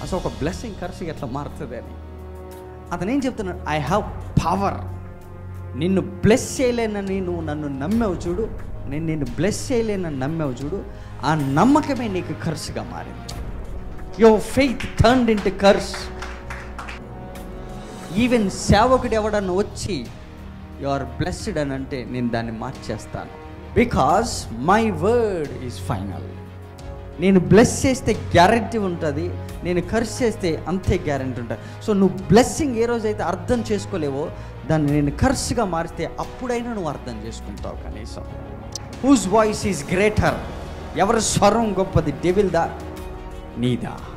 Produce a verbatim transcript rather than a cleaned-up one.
అసలు ఒక బ్లెస్సింగ్ కర్స్గా ఎట్లా మారుతుంది అని. అతను ఏం చెప్తున్నాడు, ఐ హ్యావ్ పవర్. నిన్ను బ్లెస్ చేయలేనని నువ్వు నన్ను నమ్మావు చూడు, నేను నిన్ను బ్లెస్ చేయలేనని నమ్మావు చూడు, ఆ నమ్మకమే నీకు కర్స్గా మారింది. Your faith turned into curse. Even సేవకుడు ఎవడన్నా వచ్చి యు ఆర్ బ్లెస్డ్ అని అంటే నేను దాన్ని మార్చేస్తాను. Because my word is final. నేను బ్లెస్ చేస్తే గ్యారెంటీ ఉంటుంది, నేను కర్స్ చేస్తే అంతే గ్యారెంటీ ఉంటుంది. సో నువ్వు బ్లెస్సింగ్ ఏ రోజైతే అర్థం చేసుకోలేవో దాన్ని నేను కర్స్గా మారిస్తే అప్పుడైనా నువ్వు అర్థం చేసుకుంటావు కనీసం. Whose voice is greater? ఎవరి స్వరం గొప్పది? డెవిల్దా నీదా?